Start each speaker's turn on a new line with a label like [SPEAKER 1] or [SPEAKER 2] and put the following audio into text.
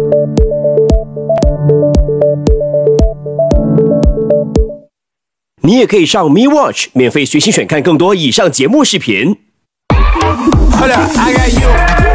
[SPEAKER 1] 你也可以上 Me Watch 免费学习选看更多以上节目视频。
[SPEAKER 2] Hold up, I got you.